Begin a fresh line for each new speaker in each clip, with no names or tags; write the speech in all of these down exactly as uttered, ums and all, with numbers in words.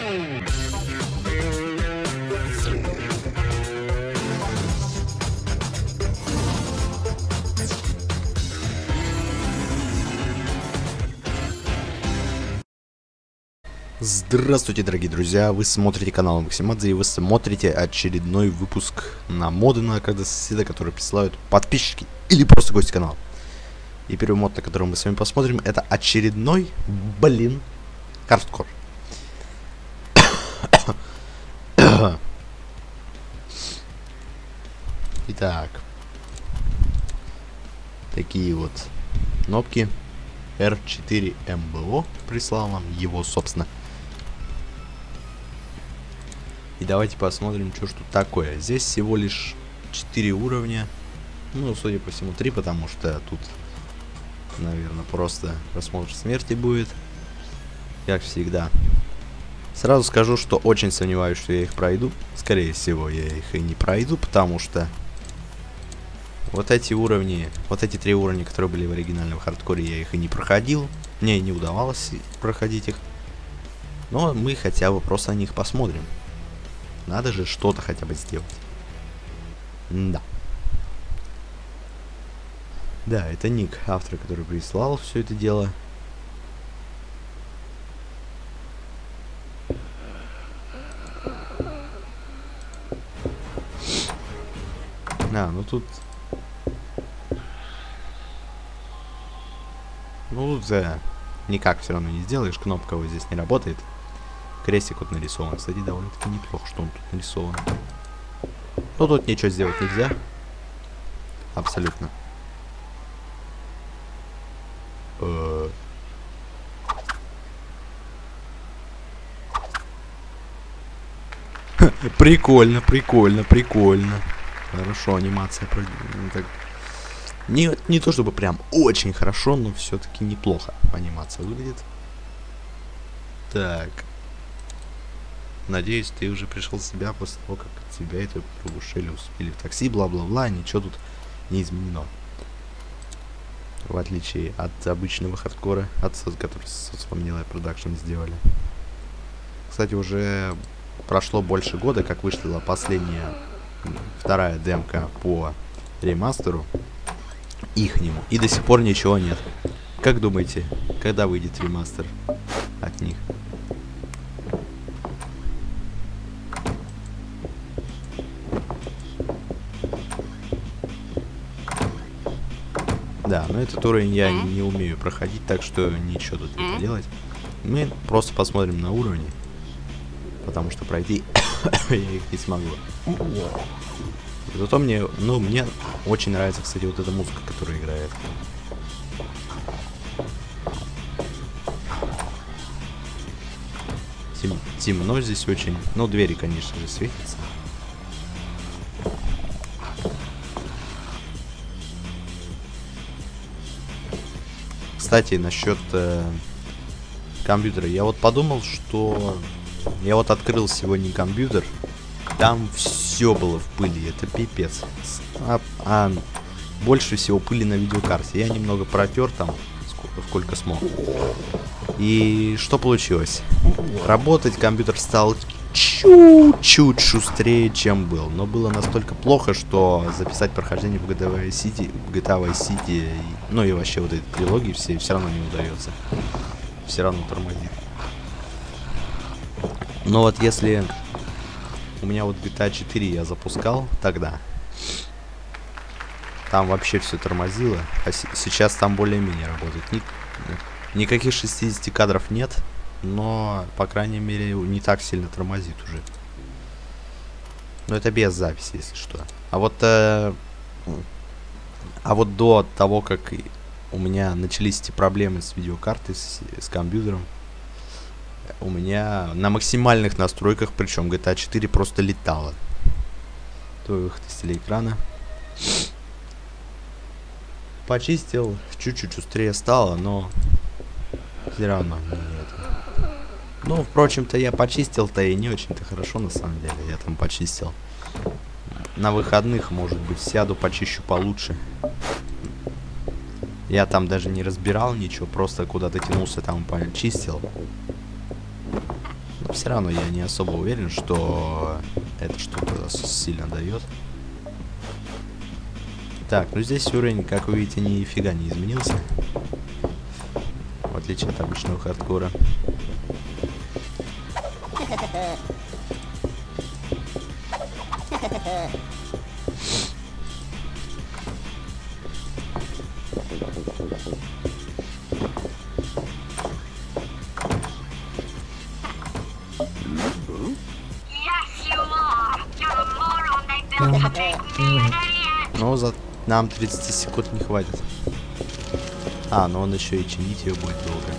Здравствуйте, дорогие друзья, вы смотрите канал Максимадзе, и вы смотрите очередной выпуск на моды на когда соседа, которые присылают подписчики или просто гости канала. И первый мод, на который мы с вами посмотрим, это очередной, блин, хардкор. Итак, такие вот кнопки. эр четыре эм бэ о прислал нам его, собственно. И давайте посмотрим, что ж тут такое. Здесь всего лишь четыре уровня. Ну, судя по всему, три, потому что тут, наверное, просто просмотр смерти будет. Как всегда. Сразу скажу, что очень сомневаюсь, что я их пройду. Скорее всего, я их и не пройду, потому что вот эти уровни, вот эти три уровня, которые были в оригинальном хардкоре, я их и не проходил. Мне не удавалось проходить их. Но мы хотя бы просто на них посмотрим. Надо же что-то хотя бы сделать. Да. Да, это ник автора, который прислал все это дело. А, ну тут... Ну тут да, никак все равно не сделаешь, кнопка вот здесь не работает. Крестик вот нарисован, кстати, довольно-таки неплохо, что он тут нарисован. Но тут ничего сделать нельзя. Абсолютно. Э-э- Прикольно, прикольно, прикольно. Хорошо, анимация. Так. Не, не то чтобы прям очень хорошо, но все-таки неплохо анимация выглядит. Так. Надеюсь, ты уже пришел в себя после того, как тебя это приглушили, успели в такси, бла-бла-бла, ничего тут не изменено. В отличие от обычного хардкора, от который Software Production сделали. Кстати, уже прошло больше года, как вышла последняя, вторая демка по ремастеру ихнему, и до сих пор ничего нет. Как думаете, когда выйдет ремастер от них? Да, но этот уровень я не умею проходить, так что ничего тут не делать. Мы просто посмотрим на уровни, потому что пройти я их не смогу. Зато мне, ну, мне очень нравится, кстати, вот эта музыка, которая играет. Тем, темно здесь очень. Ну, двери, конечно же, светятся. Кстати, насчет э, компьютера. Я вот подумал, что я вот открыл сегодня компьютер. Там все было в пыли, это пипец. А, а больше всего пыли на видеокарте. Я немного протер там, сколько, сколько смог. И что получилось? Работать компьютер стал чуть-чуть шустрее, чем был. Но было настолько плохо, что записать прохождение в джи ти эй Vice City, в джи ти эй Vice City, ну и вообще вот эти трилогии все, все равно не удается. Все равно тормозит. Но вот если... У меня вот джи ти эй четыре я запускал тогда. Там вообще все тормозило. А сейчас там более-менее работает. Ни никаких шестидесяти кадров нет. Но, по крайней мере, не так сильно тормозит уже. Но это без записи, если что. А вот... Э, а вот до того, как у меня начались эти проблемы с видеокартой, с, с компьютером, у меня на максимальных настройках, причем джи ти эй четыре просто летала. То выход из телеэкрана. Почистил, чуть-чуть быстрее стало, но все равно не это. Ну, впрочем-то, я почистил-то и не очень-то хорошо, на самом деле. Я там почистил. На выходных, может быть, сяду, почищу получше. Я там даже не разбирал ничего, просто куда-то тянулся, там почистил. все равно я не особо уверен, что это что-то сильно дает. Так, ну здесь уровень, как вы видите, нифига не изменился. В отличие от обычного хардкора. Но за нам тридцати секунд не хватит. А, но он еще и чинить ее будет долго.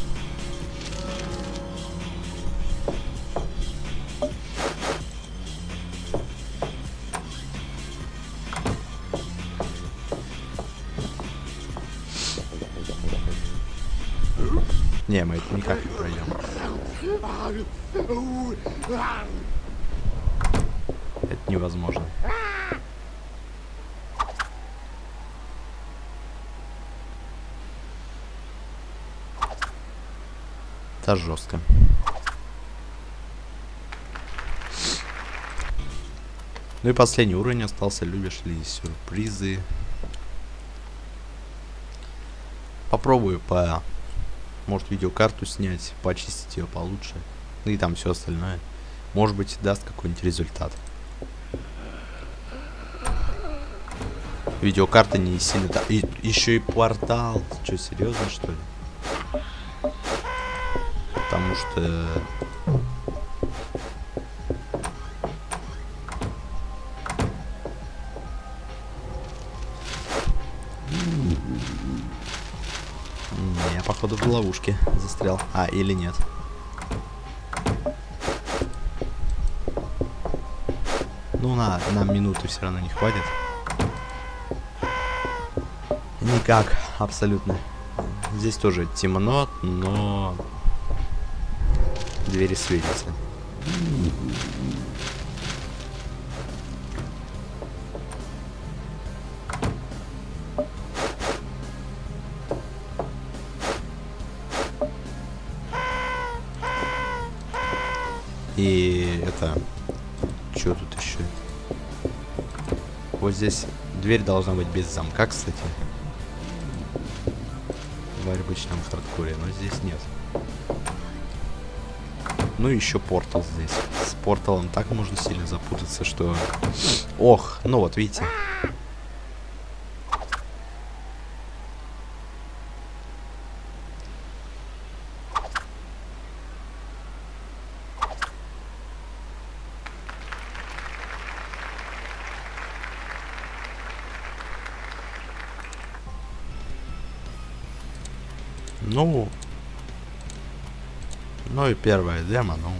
Не, мы это никак не пройдем. Это невозможно. Это жестко. Ну и последний уровень остался. Любишь ли сюрпризы? Попробую по... Может, видеокарту снять, почистить ее получше. Ну и там все остальное. Может быть, даст какой-нибудь результат. Видеокарта не сильно... И, еще и портал. Ты что, серьезно, что ли? Потому что... Я, походу, в ловушке застрял. А, или нет. Ну, на, на минуты все равно не хватит. Никак, абсолютно. Здесь тоже темно, но... Двери светятся. И это... Что тут еще? Вот здесь дверь должна быть без замка, кстати. В обычном хардкоре, но здесь нет. Ну и еще портал здесь. С порталом так можно сильно запутаться, что... Ох, ну вот, видите. Ну... Ну и первая демо, ну...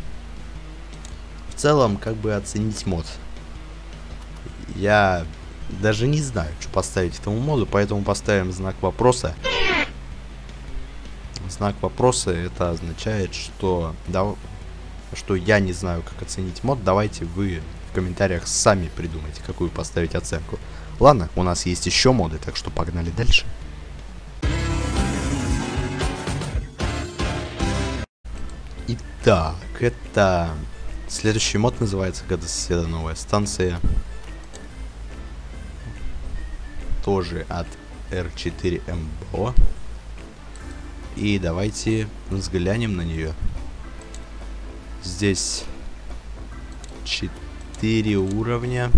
В целом, как бы оценить мод. Я даже не знаю, что поставить этому моду, поэтому поставим знак вопроса. Знак вопроса, это означает, что... Да, что я не знаю, как оценить мод. Давайте вы в комментариях сами придумайте, какую поставить оценку. Ладно, у нас есть еще моды, так что погнали дальше. Итак, это... Следующий мод называется «Когда соседа новая станция». Тоже от эр четыре эм бэ о. И давайте взглянем на нее. Здесь четыре уровня.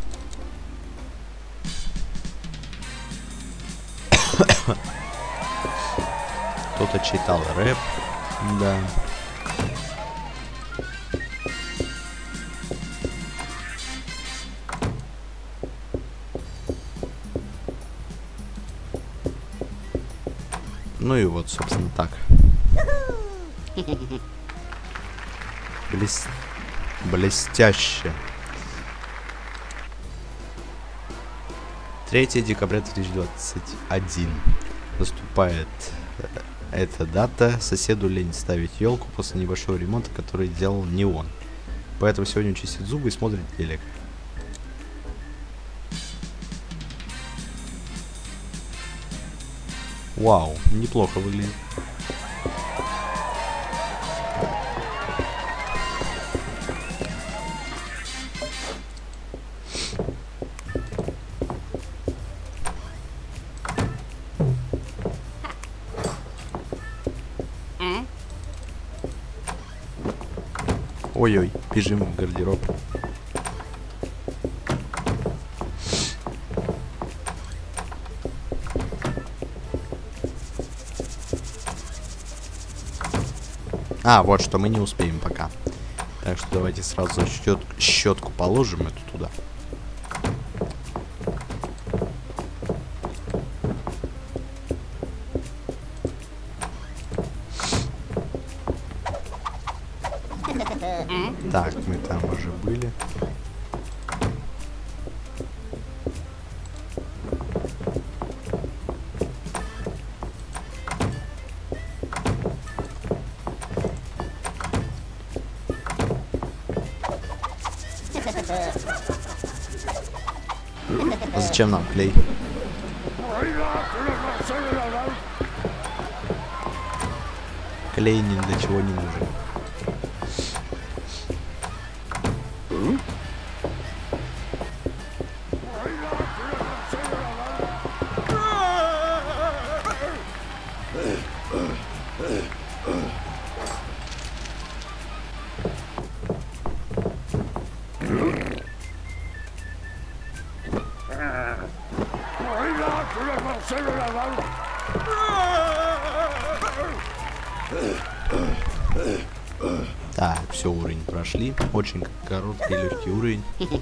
Кто-то читал рэп. Да. Ну и вот, собственно, так. Блес... Блестяще. третьего декабря две тысячи двадцать один. Наступает эта дата. Соседу лень ставить елку после небольшого ремонта, который делал не он. Поэтому сегодня чистит зубы и смотрит телек. Вау, неплохо выглядит. Ой-ой, бежим в гардероб. А, вот что, мы не успеем пока. Так что давайте сразу щет... щетку положим эту туда. Так, мы там уже были. А зачем нам клей? Клей ни для чего не нужен. Так, все, уровень прошли. Очень короткий и легкий уровень.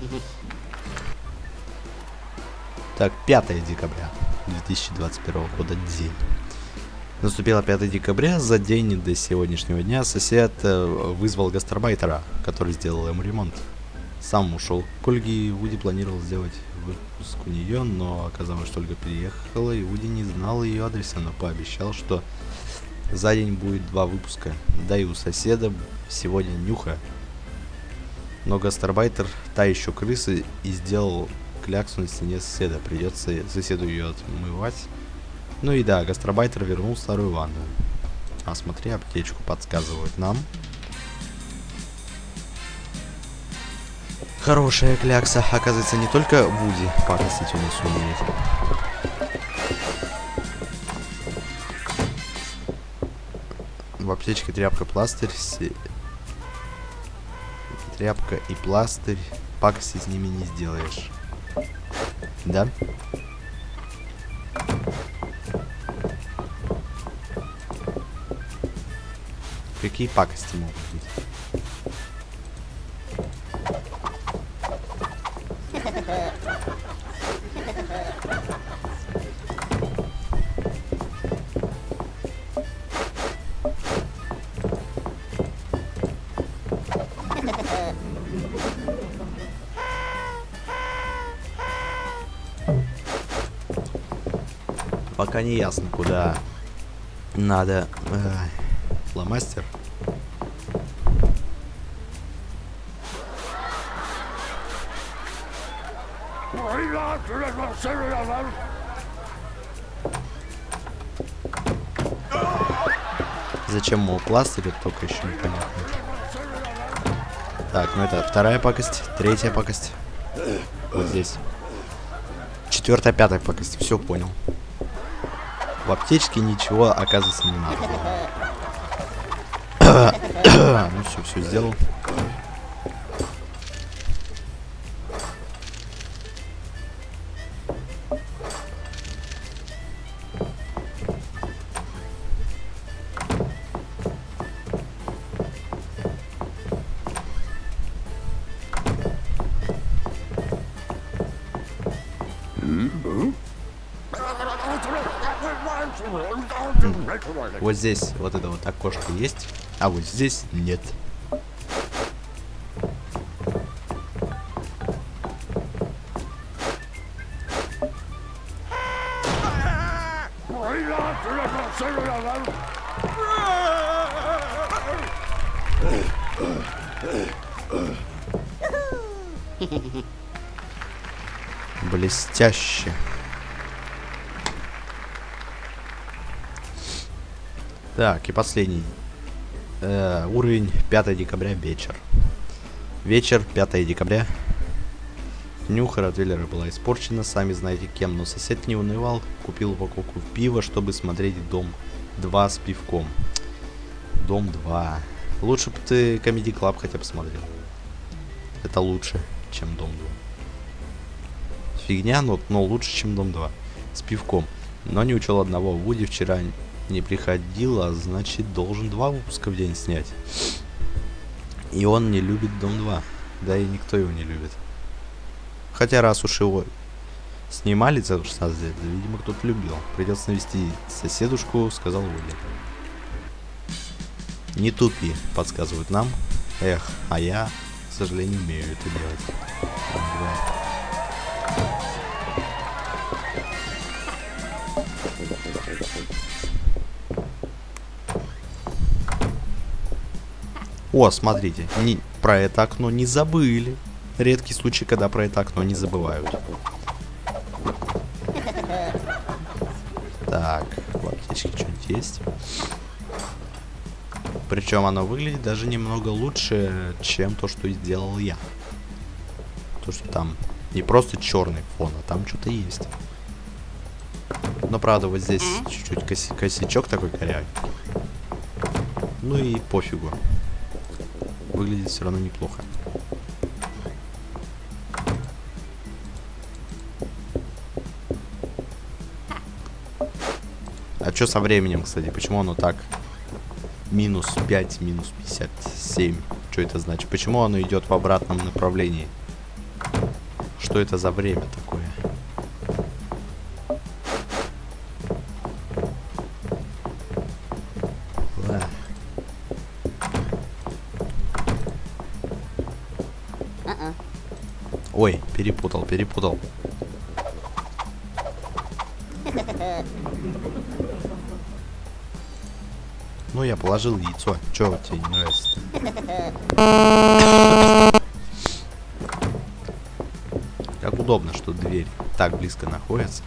Так, пятое декабря две тысячи двадцать первого года, день. Наступило пятое декабря, за день до сегодняшнего дня сосед вызвал гастарбайтера, который сделал ему ремонт. Сам ушел к Ольге, и Вуди планировал сделать выпуск у нее, но оказалось, что Ольга переехала, и Вуди не знал ее адреса, но пообещал, что за день будет два выпуска. Да и у соседа сегодня нюха. Но гастарбайтер та еще крыса и сделал кляксу на стене соседа. Придется соседу ее отмывать. Ну и да, гастарбайтер вернул старую ванну. А смотри, аптечку подсказывают нам. Хорошая клякса. Оказывается, не только Вуди пакостить у нас умеет. В аптечке тряпка, пластырь, се... тряпка и пластырь. Пакости с ними не сделаешь. Да? Какие пакости могут быть? Пока не ясно, куда надо э, фломастер. Зачем ему пластырь, это только еще непонятно. Так, ну это вторая пакость, третья пакость. Вот здесь. Четвертая, пятая пакость. Все понял. В аптечке ничего, оказывается, не надо. Ну все, все сделал. Вот здесь вот это вот окошко есть, а вот здесь нет. Блестяще. Так, и последний. Э, уровень пятое декабря, вечер. Вечер, пятое декабря. Нюха Ротвейлера была испорчена, сами знаете кем, но сосед не унывал, купил упаковку пива, чтобы смотреть Дом два с пивком. Дом два. Лучше бы ты Comedy Club хотя бы смотрел. Это лучше, чем Дом два. Фигня, но, но лучше, чем Дом два. С пивком. Но не учел одного. Вуди вчера не приходил, а значит должен два выпуска в день снять. И он не любит Дом два. Да и никто его не любит. Хотя раз уж его снимали целых шестнадцать лет, да, видимо, кто-то любил. Придется навести соседушку, сказал Вуди. Не тупи, подсказывают нам. Эх, а я, к сожалению, умею это делать. О, смотрите, не, про это окно не забыли. Редкий случай, когда про это окно не забывают. Так, в аптечке что-нибудь есть. Причем оно выглядит даже немного лучше, чем то, что сделал я. То, что там не просто черный фон, а там что-то есть. Но правда, вот здесь чуть-чуть коси косячок такой корявый. Ну и пофигу. Выглядит все равно неплохо. А что со временем, кстати? Почему оно так? Минус пять, минус пятьдесят семь. Что это значит? Почему оно идет в обратном направлении? Что это за время такое? Да. Ой, перепутал, перепутал. Ну, я положил яйцо. Чё тебе не нравится-то? Как удобно, что дверь так близко находится.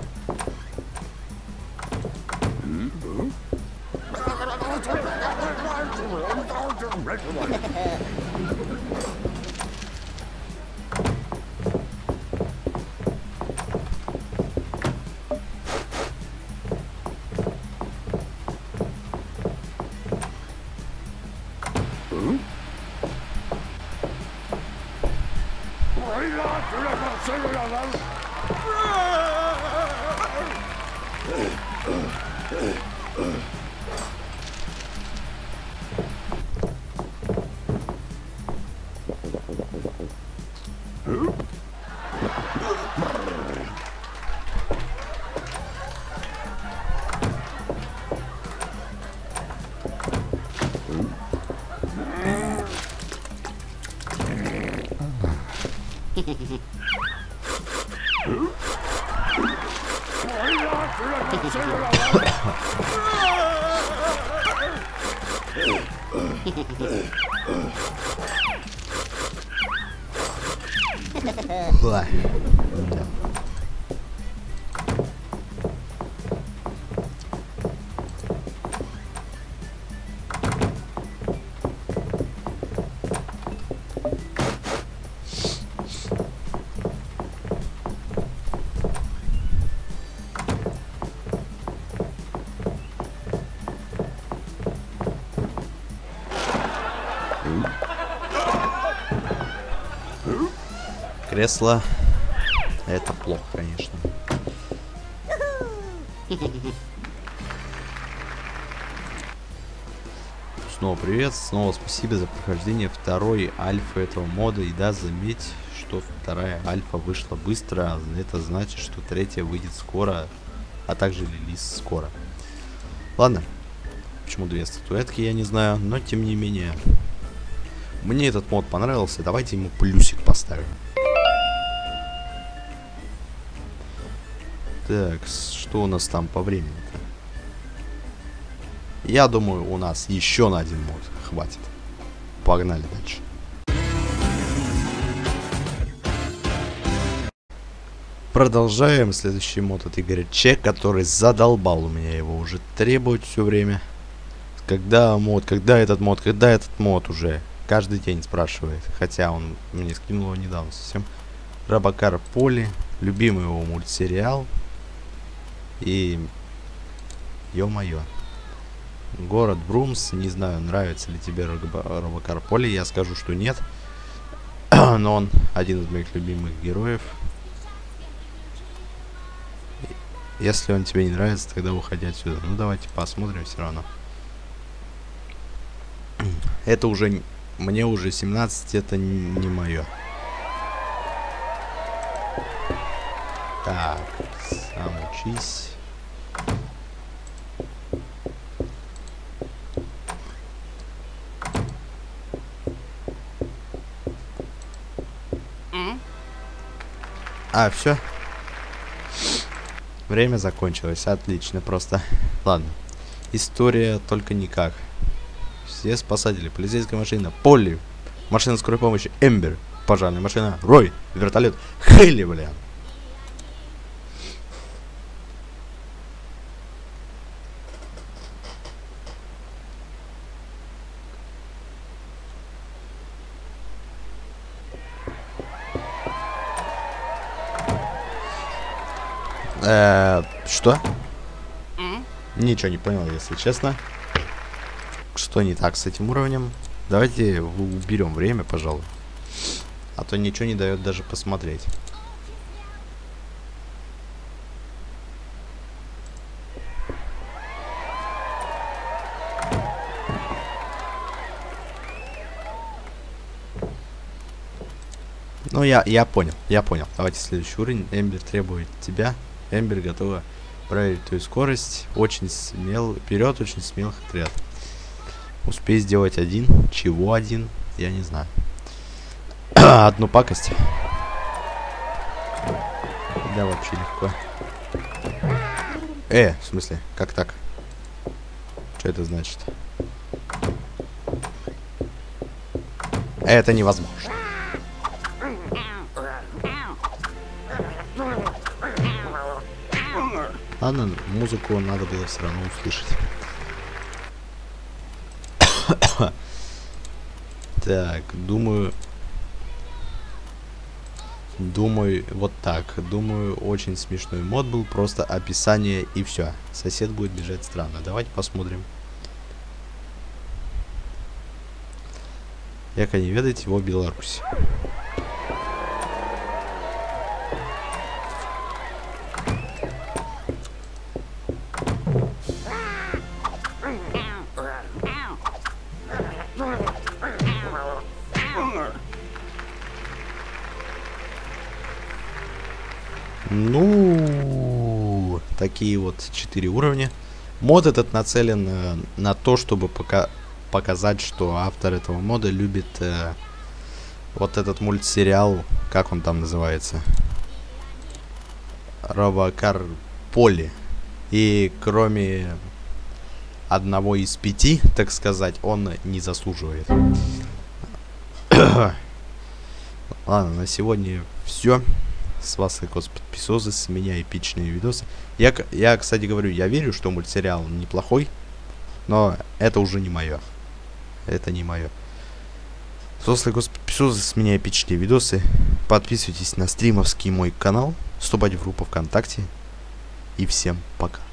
Ла. Да. Кресло. Это плохо, конечно. Снова привет, снова спасибо за прохождение второй альфы этого мода. И да, заметь, что вторая альфа вышла быстро. Это значит, что третья выйдет скоро, а также релиз скоро. Ладно, почему две статуэтки, я не знаю, но тем не менее. Мне этот мод понравился, давайте ему плюсик поставим. Так, что у нас там по времени-то? Я думаю, у нас еще на один мод хватит. Погнали дальше. Продолжаем. Следующий мод от Игоря Че, который задолбал у меня его уже требовать все время. Когда мод, когда этот мод, когда этот мод уже? Каждый день спрашивает. Хотя он мне скинул его недавно совсем. Робокар Поли. Любимый его мультсериал. И... Ё-моё. Город Брумс. Не знаю, нравится ли тебе Робокар Поли. Я скажу, что нет. Но он один из моих любимых героев. Если он тебе не нравится, тогда уходи отсюда. Ну, давайте посмотрим все равно. Это уже... Мне уже семнадцать, это не мое. Так, сам учись. А, все. Время закончилось. Отлично, просто. Ладно. История только никак. Все спасатели. Полицейская машина. Полли. Машина скорой помощи. Эмбер. Пожарная машина. Рой. Вертолет. Хейли, бля. Э, что? Mm? Ничего не понял, если честно. Что не так с этим уровнем? Давайте уберем время, пожалуй. А то ничего не дает даже посмотреть. Ну, я, я понял, я понял. Давайте следующий уровень. Эмбер требует тебя. Эмбер готова проверить твою скорость. Очень смел. Вперед, очень смелых отряд. Успей сделать один. Чего один? Я не знаю. Одну пакость. Да, вообще легко. Э, в смысле? Как так? Что это значит? Это невозможно. Ладно, музыку надо было все равно услышать. Так, думаю... Думаю, вот так. Думаю, очень смешной мод был. Просто описание и все. Сосед будет бежать странно. Давайте посмотрим. Яко не ведать его Беларусь. Ну, такие вот четыре уровня. Мод этот нацелен э, на то, чтобы пока показать, что автор этого мода любит э, вот этот мультсериал, как он там называется, Робокар Поли. И кроме одного из пяти, так сказать, он не заслуживает. Ладно, на сегодня все. С вас лайкос, подписосы, с меня эпичные видосы. Я, я, кстати говорю, я верю, что мультсериал неплохой, но это уже не мое. Это не мое. С вас лайкос, подписосы, с меня эпичные видосы. Подписывайтесь на стримовский мой канал, вступайте в группу ВКонтакте. И всем пока.